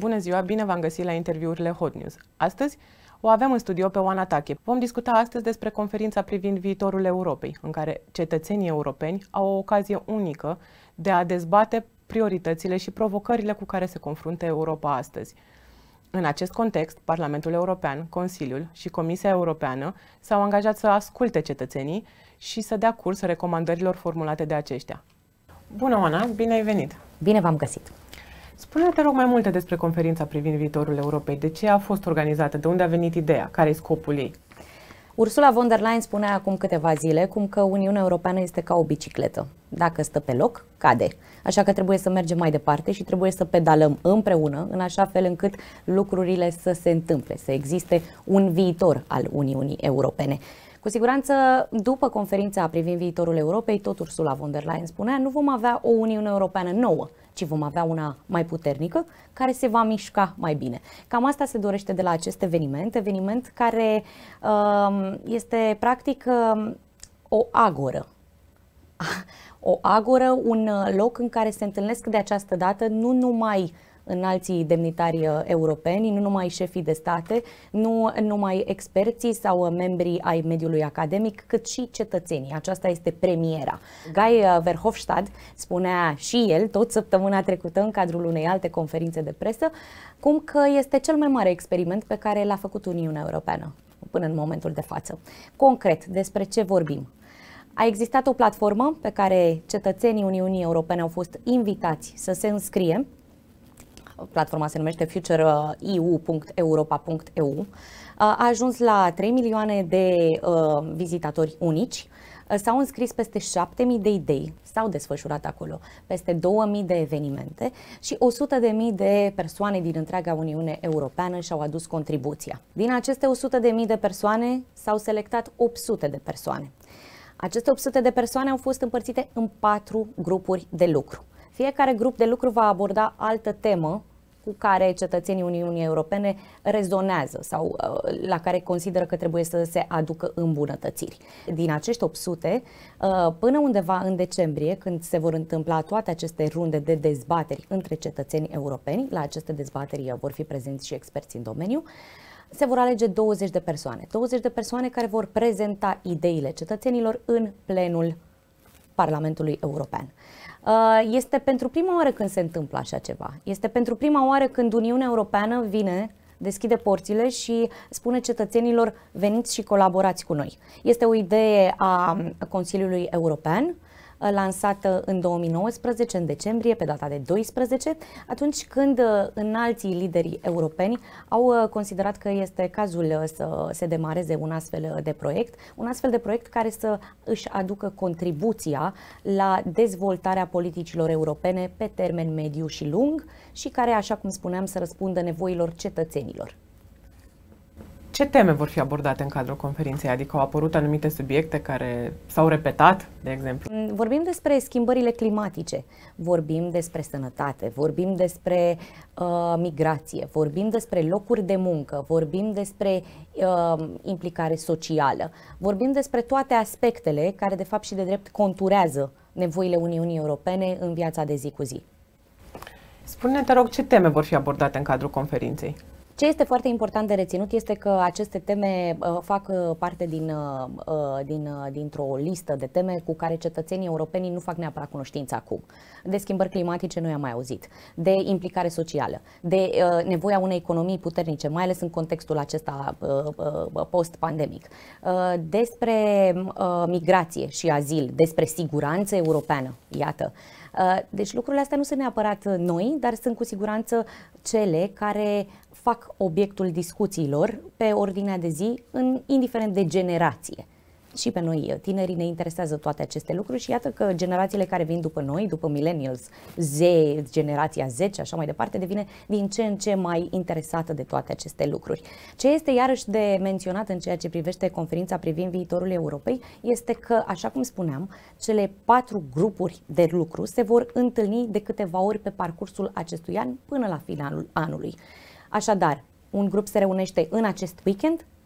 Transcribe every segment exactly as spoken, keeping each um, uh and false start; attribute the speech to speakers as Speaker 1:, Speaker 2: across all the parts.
Speaker 1: Bună ziua, bine v-am găsit la interviurile Hot News. Astăzi o avem în studio pe Oana Tache. Vom discuta astăzi despre conferința privind viitorul Europei, în care cetățenii europeni au o ocazie unică de a dezbate prioritățile și provocările cu care se confruntă Europa astăzi. În acest context, Parlamentul European, Consiliul și Comisia Europeană s-au angajat să asculte cetățenii și să dea curs recomandărilor formulate de aceștia. Bună, Oana, bine ai venit!
Speaker 2: Bine v-am găsit!
Speaker 1: Spune-ne, te rog, mai multe despre conferința privind viitorul Europei. De ce a fost organizată? De unde a venit ideea? Care e scopul ei?
Speaker 2: Ursula von der Leyen spunea acum câteva zile cum că Uniunea Europeană este ca o bicicletă. Dacă stă pe loc, cade. Așa că trebuie să mergem mai departe și trebuie să pedalăm împreună, în așa fel încât lucrurile să se întâmple, să existe un viitor al Uniunii Europene. Cu siguranță, după conferința privind viitorul Europei, tot Ursula von der Leyen spunea, nu vom avea o Uniune Europeană nouă, ci vom avea una mai puternică, care se va mișca mai bine. Cam asta se dorește de la acest eveniment, eveniment care uh, este practic uh, o agoră. O agoră, un loc în care se întâlnesc de această dată nu numai înalții demnitari europeni, nu numai șefii de state, nu numai experții sau membrii ai mediului academic, cât și cetățenii. Aceasta este premiera. Guy Verhofstadt spunea și el, tot săptămâna trecută, în cadrul unei alte conferințe de presă, cum că este cel mai mare experiment pe care l-a făcut Uniunea Europeană până în momentul de față. Concret, despre ce vorbim? A existat o platformă pe care cetățenii Uniunii Europene au fost invitați să se înscrie. Platforma se numește future e u punct europa punct e u. A ajuns la trei milioane de uh, vizitatori unici. S-au înscris peste șapte mii de idei, s-au desfășurat acolo peste două mii de evenimente și o sută de mii de persoane din întreaga Uniune Europeană și-au adus contribuția. Din aceste o sută de mii de persoane s-au selectat opt sute de persoane. Aceste opt sute de persoane au fost împărțite în patru grupuri de lucru. Fiecare grup de lucru va aborda altă temă cu care cetățenii Uniunii Europene rezonează sau la care consideră că trebuie să se aducă îmbunătățiri. Din acești opt sute, până undeva în decembrie, când se vor întâmpla toate aceste runde de dezbateri între cetățeni europeni, la aceste dezbateri vor fi prezenți și experți în domeniu, se vor alege douăzeci de persoane. douăzeci de persoane care vor prezenta ideile cetățenilor în plenul Parlamentului European. Este pentru prima oară când se întâmplă așa ceva. Este pentru prima oară când Uniunea Europeană vine, deschide porțile și spune cetățenilor, veniți și colaborați cu noi. Este o idee a Consiliului European, lansată în două mii nouăsprezece, în decembrie, pe data de doisprezece, atunci când înalții lideri europeni au considerat că este cazul să se demareze un astfel de proiect, un astfel de proiect care să își aducă contribuția la dezvoltarea politicilor europene pe termen mediu și lung și care, așa cum spuneam, să răspundă nevoilor cetățenilor.
Speaker 1: Ce teme vor fi abordate în cadrul conferinței? Adică au apărut anumite subiecte care s-au repetat, de exemplu?
Speaker 2: Vorbim despre schimbările climatice, vorbim despre sănătate, vorbim despre uh, migrație, vorbim despre locuri de muncă, vorbim despre uh, implicare socială, vorbim despre toate aspectele care de fapt și de drept conturează nevoile Uniunii Europene în viața de zi cu zi.
Speaker 1: Spune-ne, te rog, ce teme vor fi abordate în cadrul conferinței?
Speaker 2: Ce este foarte important de reținut este că aceste teme uh, fac uh, parte din, uh, din, uh, dintr-o listă de teme cu care cetățenii europeni nu fac neapărat cunoștință acum. De schimbări climatice nu i-am mai auzit, de implicare socială, de uh, nevoia unei economii puternice, mai ales în contextul acesta uh, uh, post-pandemic, uh, despre uh, migrație și azil, despre siguranță europeană, iată. Deci lucrurile astea nu sunt neapărat noi, dar sunt cu siguranță cele care fac obiectul discuțiilor pe ordinea de zi, în, indiferent de generație. Și pe noi, tinerii, ne interesează toate aceste lucruri și iată că generațiile care vin după noi, după millennials, Z, generația Z și așa mai departe, devine din ce în ce mai interesată de toate aceste lucruri. Ce este iarăși de menționat în ceea ce privește conferința privind viitorul Europei este că, așa cum spuneam, cele patru grupuri de lucru se vor întâlni de câteva ori pe parcursul acestui an până la finalul anului. Așadar, un grup se reunește în acest weekend,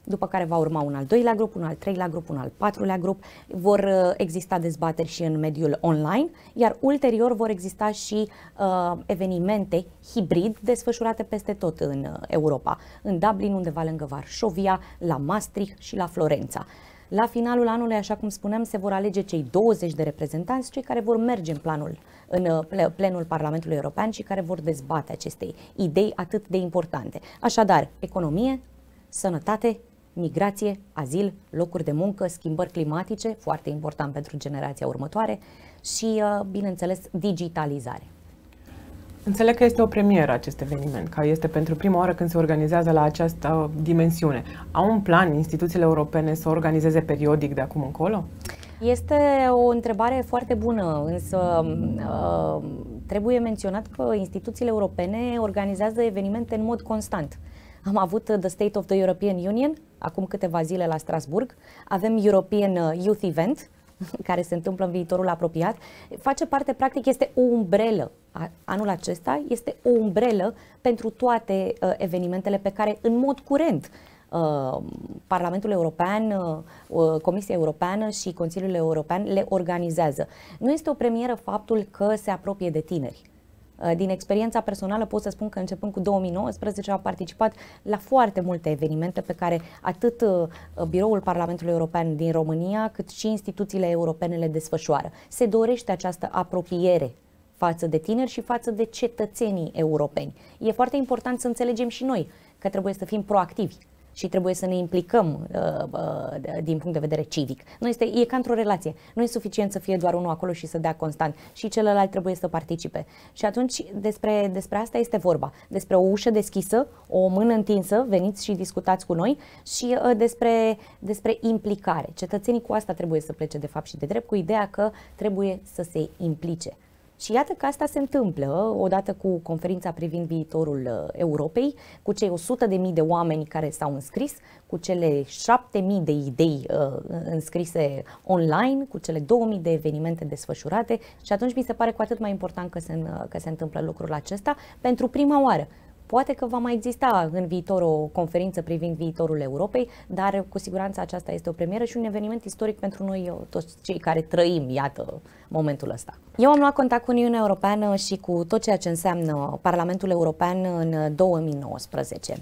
Speaker 2: după care va urma un al doilea grup, un al treilea grup, un al patrulea grup, vor exista dezbateri și în mediul online, iar ulterior vor exista și uh, evenimente hibrid desfășurate peste tot în Europa, în Dublin, undeva lângă Varșovia, la Maastricht și la Florența. La finalul anului, așa cum spuneam, se vor alege cei douăzeci de reprezentanți, cei care vor merge în planul, în plenul Parlamentului European și care vor dezbate aceste idei atât de importante. Așadar, economie, sănătate, migrație, azil, locuri de muncă, schimbări climatice, foarte important pentru generația următoare și, bineînțeles, digitalizare.
Speaker 1: Înțeleg că este o premieră acest eveniment, că este pentru prima oară când se organizează la această dimensiune. Au un plan instituțiile europene să organizeze periodic de acum încolo?
Speaker 2: Este o întrebare foarte bună, însă uh, trebuie menționat că instituțiile europene organizează evenimente în mod constant. Am avut The State of the European Union acum câteva zile la Strasburg, avem European Youth Event, care se întâmplă în viitorul apropiat, face parte, practic, este o umbrelă. Anul acesta este o umbrelă pentru toate uh, evenimentele pe care, în mod curent, uh, Parlamentul European, uh, Comisia Europeană și Consiliul European le organizează. Nu este o premieră faptul că se apropie de tineri. Din experiența personală pot să spun că începând cu două mii nouăsprezece am participat la foarte multe evenimente pe care atât Biroul Parlamentului European din România cât și instituțiile europene le desfășoară. Se dorește această apropiere față de tineri și față de cetățenii europeni. E foarte important să înțelegem și noi că trebuie să fim proactivi și trebuie să ne implicăm uh, uh, din punct de vedere civic. Nu este, e ca într-o relație. Nu e suficient să fie doar unul acolo și să dea constant. Și celălalt trebuie să participe. Și atunci despre, despre asta este vorba. Despre o ușă deschisă, o mână întinsă, veniți și discutați cu noi și uh, despre, despre implicare. Cetățenii cu asta trebuie să plece de fapt și de drept, cu ideea că trebuie să se implice. Și iată că asta se întâmplă odată cu conferința privind viitorul Europei, cu cei o sută de mii de oameni care s-au înscris, cu cele șapte mii de idei uh, înscrise online, cu cele două mii de evenimente desfășurate și atunci mi se pare cu atât mai important că se, că se întâmplă lucrul acesta pentru prima oară. Poate că va mai exista în viitor o conferință privind viitorul Europei, dar cu siguranță aceasta este o premieră și un eveniment istoric pentru noi toți cei care trăim, iată, momentul ăsta. Eu am luat contact cu Uniunea Europeană și cu tot ceea ce înseamnă Parlamentul European în două mii nouăsprezece.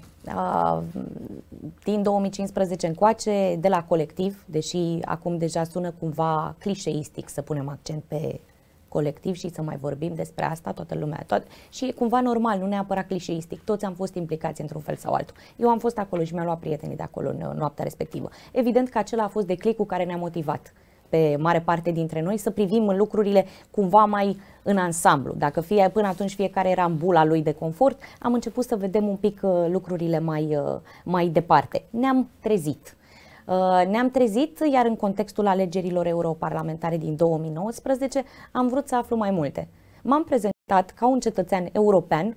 Speaker 2: Din două mii cincisprezece încoace, de la colectiv, deși acum deja sună cumva clișeistic să punem accent pe colectiv și să mai vorbim despre asta, toată lumea, toată, și e cumva normal, nu neapărat clișeistic, toți am fost implicați într-un fel sau altul. Eu am fost acolo și mi-am luat prietenii de acolo în noaptea respectivă. Evident că acela a fost declicul care ne-a motivat pe mare parte dintre noi să privim lucrurile cumva mai în ansamblu. Dacă fie, până atunci fiecare era în bula lui de confort, am început să vedem un pic lucrurile mai, mai departe. Ne-am trezit. Ne-am trezit, iar în contextul alegerilor europarlamentare din două mii nouăsprezece am vrut să aflu mai multe. M-am prezentat ca un cetățean european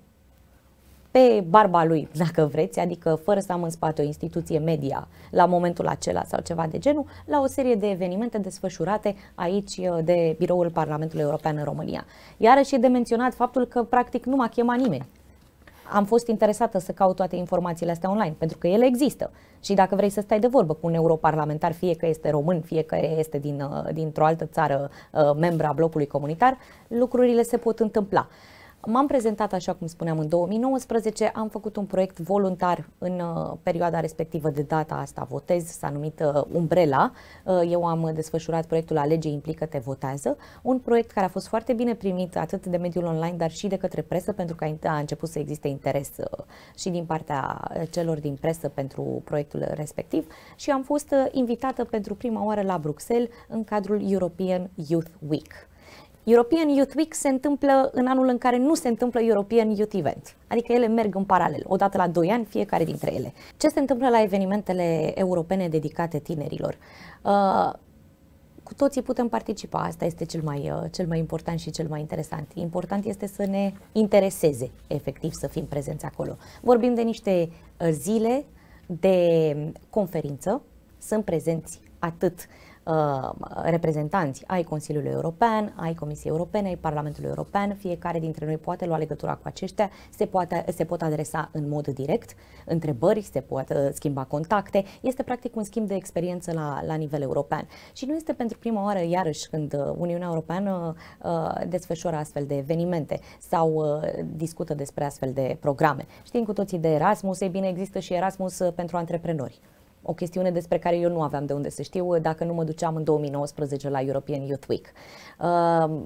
Speaker 2: pe barba lui, dacă vreți, adică fără să am în spate o instituție media la momentul acela sau ceva de genul, la o serie de evenimente desfășurate aici de Biroul Parlamentului European în România. Iarăși e de menționat faptul că practic nu m-a chemat nimeni. Am fost interesată să caut toate informațiile astea online, pentru că ele există. Și dacă vrei să stai de vorbă cu un europarlamentar, fie că este român, fie că este din, dintr-o altă țară membra blocului comunitar, lucrurile se pot întâmpla. M-am prezentat, așa cum spuneam, în două mii nouăsprezece, am făcut un proiect voluntar în uh, perioada respectivă, de data asta votez, s-a numit uh, Umbrella. Uh, eu am desfășurat proiectul Alege, implică-te, votează, un proiect care a fost foarte bine primit atât de mediul online, dar și de către presă, pentru că a început să existe interes uh, și din partea celor din presă pentru proiectul respectiv și am fost uh, invitată pentru prima oară la Bruxelles în cadrul European Youth Week. European Youth Week se întâmplă în anul în care nu se întâmplă European Youth Event, adică ele merg în paralel, odată la doi ani fiecare dintre ele. Ce se întâmplă la evenimentele europene dedicate tinerilor? Uh, cu toții putem participa, asta este cel mai, uh, cel mai important și cel mai interesant. Important este să ne intereseze, efectiv, să fim prezenți acolo. Vorbim de niște uh, zile de conferință, sunt prezenți atât uh, reprezentanți ai Consiliului European, ai Comisiei Europene, ai Parlamentului European, fiecare dintre noi poate lua legătura cu aceștia, se, poate, se pot adresa în mod direct întrebări, se pot uh, schimba contacte, este practic un schimb de experiență la, la nivel european. Și nu este pentru prima oară, iarăși, când Uniunea Europeană uh, desfășoară astfel de evenimente sau uh, discută despre astfel de programe. Știm cu toții de Erasmus, ei bine, există și Erasmus pentru antreprenori. O chestiune despre care eu nu aveam de unde să știu dacă nu mă duceam în două mii nouăsprezece la European Youth Week. Uh,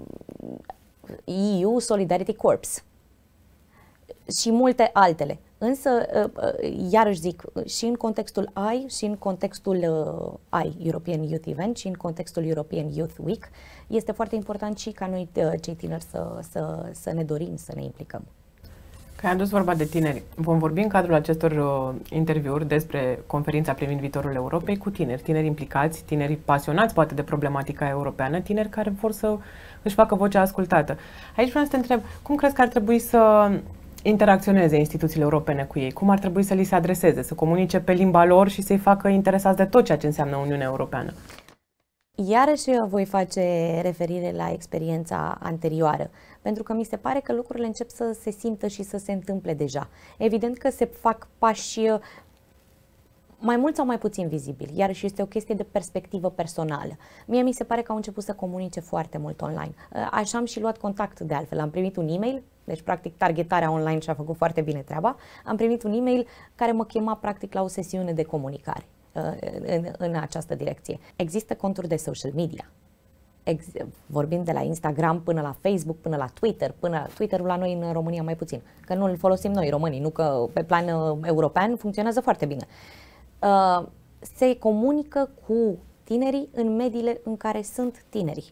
Speaker 2: E U Solidarity Corps și multe altele. Însă, iarăși zic, și în contextul A I, și în contextul A I, European Youth Event, și în contextul European Youth Week, este foarte important și ca noi, cei tineri, să, să, să ne dorim, să ne implicăm.
Speaker 1: Că ai adus vorba de tineri. Vom vorbi în cadrul acestor uh, interviuri despre conferința privind viitorul Europei cu tineri, tineri implicați, tineri pasionați poate de problematica europeană, tineri care vor să își facă vocea ascultată. Aici vreau să te întreb, cum crezi că ar trebui să interacționeze instituțiile europene cu ei? Cum ar trebui să li se adreseze, să comunice pe limba lor și să-i facă interesați de tot ceea ce înseamnă Uniunea Europeană?
Speaker 2: Iarăși voi face referire la experiența anterioară, pentru că mi se pare că lucrurile încep să se simtă și să se întâmple deja. Evident că se fac pași mai mult sau mai puțin vizibili, iarăși este o chestie de perspectivă personală. Mie mi se pare că au început să comunice foarte mult online. Așa am și luat contact de altfel, am primit un e-mail, deci practic targetarea online și-a făcut foarte bine treaba, am primit un e-mail care mă chema practic la o sesiune de comunicare în, în această direcție. Există conturi de social media. Ex vorbim de la Instagram până la Facebook, până la Twitter, până Twitter-ul la noi în România mai puțin, că nu îl folosim noi românii, nu că pe plan uh, european funcționează foarte bine. Uh, se comunică cu tinerii în mediile în care sunt tinerii.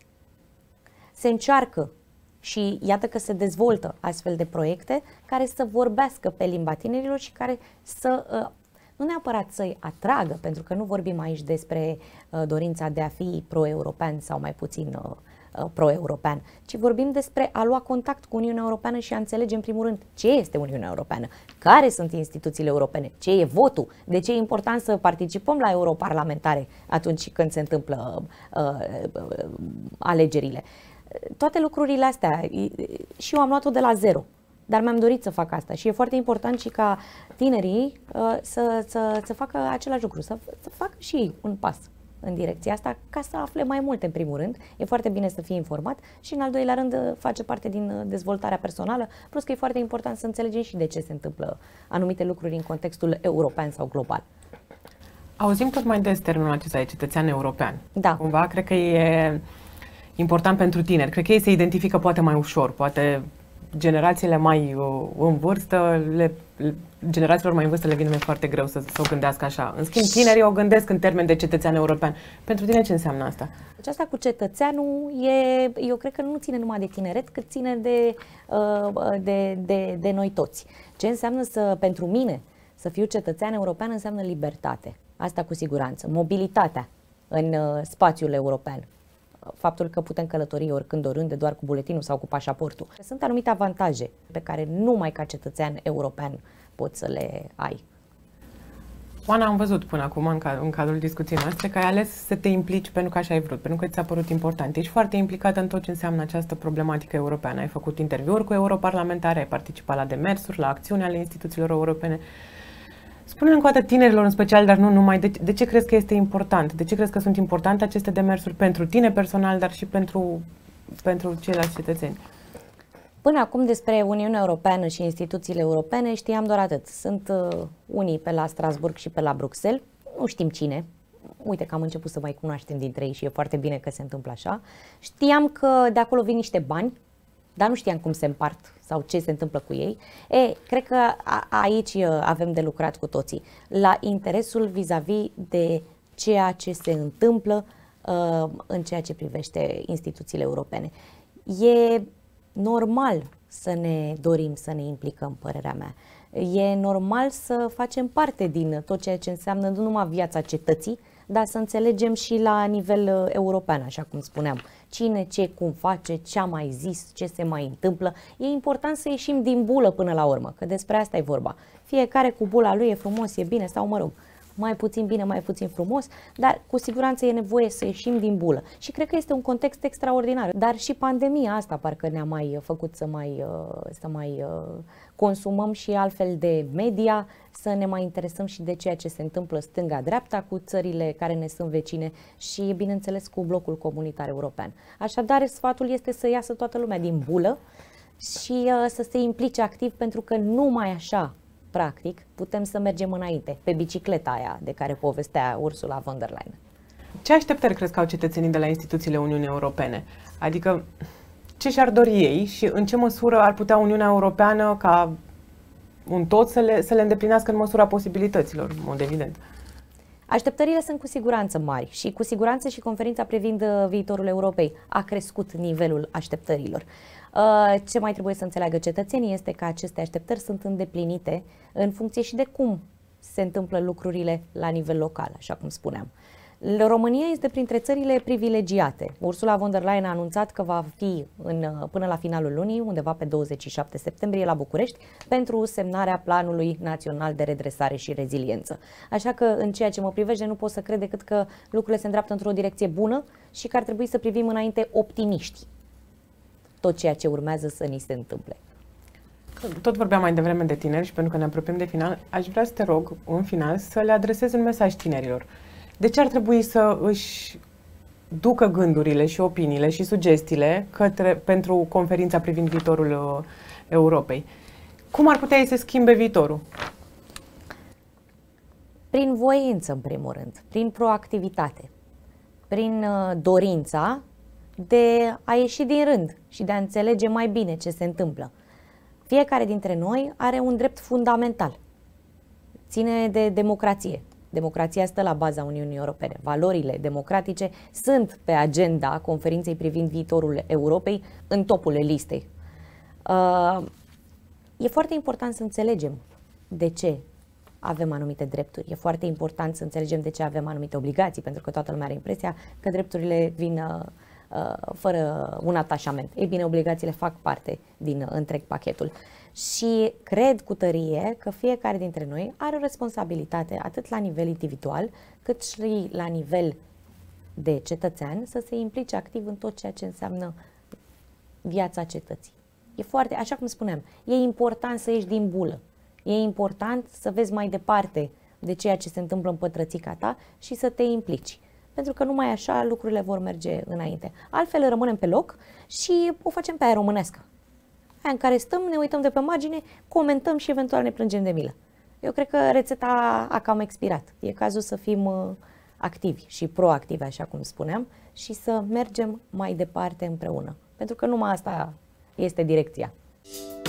Speaker 2: Se încearcă și iată că se dezvoltă astfel de proiecte care să vorbească pe limba tinerilor și care să uh, nu neapărat să-i atragă, pentru că nu vorbim aici despre uh, dorința de a fi pro-european sau mai puțin uh, uh, pro-european, ci vorbim despre a lua contact cu Uniunea Europeană și a înțelege în primul rând ce este Uniunea Europeană, care sunt instituțiile europene, ce e votul, de ce e important să participăm la europarlamentare atunci când se întâmplă uh, uh, alegerile. Toate lucrurile astea și eu am luat-o de la zero. Dar mi-am dorit să fac asta și e foarte important și ca tinerii uh, să, să, să facă același lucru, să, să facă și ei un pas în direcția asta ca să afle mai multe în primul rând. E foarte bine să fii informat și în al doilea rând face parte din dezvoltarea personală, plus că e foarte important să înțelegem și de ce se întâmplă anumite lucruri în contextul european sau global.
Speaker 1: Auzim tot mai des termenul acesta de cetățean european.
Speaker 2: Da.
Speaker 1: Cumva cred că e important pentru tineri. Cred că ei se identifică poate mai ușor, poate generațiile mai uh, în vârstă, le, generațiilor mai în vârstă le vine foarte greu să, să o gândească așa. În schimb, tinerii o gândesc în termen de cetățean european. Pentru tine ce înseamnă asta?
Speaker 2: Deci asta cu cetățeanul, e, eu cred că nu ține numai de tineret, cât ține de, uh, de, de, de noi toți. Ce înseamnă să, pentru mine să fiu cetățean european înseamnă libertate. Asta cu siguranță. Mobilitatea în uh, spațiul european. Faptul că putem călători oricând, oriunde, doar cu buletinul sau cu pașaportul. Sunt anumite avantaje pe care numai ca cetățean european poți să le ai.
Speaker 1: Oana, am văzut până acum, în, cad în cadrul discuției noastre, că ai ales să te implici pentru că așa ai vrut, pentru că ți-a părut important. Ești foarte implicată în tot ce înseamnă această problematică europeană. Ai făcut interviuri cu europarlamentari, ai participat la demersuri, la acțiuni ale instituțiilor europene. Spune încă o dată tinerilor în special, dar nu numai, de, de ce crezi că este important? De ce crezi că sunt importante aceste demersuri pentru tine personal, dar și pentru, pentru ceilalți cetățeni?
Speaker 2: Până acum despre Uniunea Europeană și instituțiile europene știam doar atât. Sunt uh, unii pe la Strasburg și pe la Bruxelles, nu știm cine. Uite că am început să mai cunoaștem dintre ei și e foarte bine că se întâmplă așa. Știam că de acolo vin niște bani, dar nu știam cum se împart sau ce se întâmplă cu ei. E, cred că a, aici avem de lucrat cu toții, la interesul vis-a-vis de ceea ce se întâmplă uh, în ceea ce privește instituțiile europene. E normal să ne dorim să ne implicăm, părerea mea. E normal să facem parte din tot ceea ce înseamnă nu numai viața cetății, dar să înțelegem și la nivel uh, european, așa cum spuneam. Cine, ce, cum face, ce a mai zis, ce se mai întâmplă. E important să ieșim din bulă până la urmă, că despre asta e vorba. Fiecare cu bula lui e frumos, e bine, sau mă rog, mai puțin bine, mai puțin frumos, dar cu siguranță e nevoie să ieșim din bulă. Și cred că este un context extraordinar. Dar și pandemia asta parcă ne-a mai făcut să mai, să mai consumăm și altfel de media, să ne mai interesăm și de ceea ce se întâmplă stânga-dreapta cu țările care ne sunt vecine și, bineînțeles, cu blocul comunitar european. Așadar, sfatul este să iasă toată lumea din bulă și uh, să se implice activ, pentru că numai așa, practic, putem să mergem înainte, pe bicicleta aia de care povestea Ursula von der Leyen.
Speaker 1: Ce așteptări crezi că au cetățenii de la instituțiile Uniunii Europene? Adică, ce și-ar dori ei și în ce măsură ar putea Uniunea Europeană, ca un tot, să le, să le îndeplinească în măsura posibilităților, în mod evident?
Speaker 2: Așteptările sunt cu siguranță mari și cu siguranță și conferința privind viitorul Europei a crescut nivelul așteptărilor. Ce mai trebuie să înțeleagă cetățenii este că aceste așteptări sunt îndeplinite în funcție și de cum se întâmplă lucrurile la nivel local, așa cum spuneam. România este printre țările privilegiate. Ursula von der Leyen a anunțat că va fi în, până la finalul lunii, undeva pe douăzeci și șapte septembrie, la București, pentru semnarea Planului Național de Redresare și Reziliență. Așa că, în ceea ce mă privește, nu pot să cred decât că lucrurile se îndreaptă într-o direcție bună și că ar trebui să privim înainte optimiști tot ceea ce urmează să ni se întâmple.
Speaker 1: Tot vorbeam mai devreme de tineri și pentru că ne apropiem de final, aș vrea să te rog, în final, să le adresezi un mesaj tinerilor. De ce ar trebui să își ducă gândurile și opiniile și sugestiile către, pentru conferința privind viitorul uh, Europei? Cum ar putea ei să schimbe viitorul?
Speaker 2: Prin voință, în primul rând, prin proactivitate, prin uh, dorința de a ieși din rând și de a înțelege mai bine ce se întâmplă. Fiecare dintre noi are un drept fundamental. Ține de democrație. Democrația stă la baza Uniunii Europene. Valorile democratice sunt pe agenda conferinței privind viitorul Europei, în topul listei. Uh, e foarte important să înțelegem de ce avem anumite drepturi. E foarte important să înțelegem de ce avem anumite obligații, pentru că toată lumea are impresia că drepturile vin uh, fără un atașament. Ei bine, obligațiile fac parte din întreg pachetul. Și cred cu tărie că fiecare dintre noi are o responsabilitate atât la nivel individual, cât și la nivel de cetățean, să se implice activ în tot ceea ce înseamnă viața cetății. E foarte, așa cum spuneam, e important să ieși din bulă. E important să vezi mai departe de ceea ce se întâmplă în pătrățica ta și să te implici. Pentru că numai așa lucrurile vor merge înainte. Altfel rămânem pe loc și o facem pe aia românească. Aia în care stăm, ne uităm de pe margine, comentăm și eventual ne plângem de milă. Eu cred că rețeta a cam expirat. E cazul să fim activi și proactivi, așa cum spuneam, și să mergem mai departe împreună. Pentru că numai asta este direcția.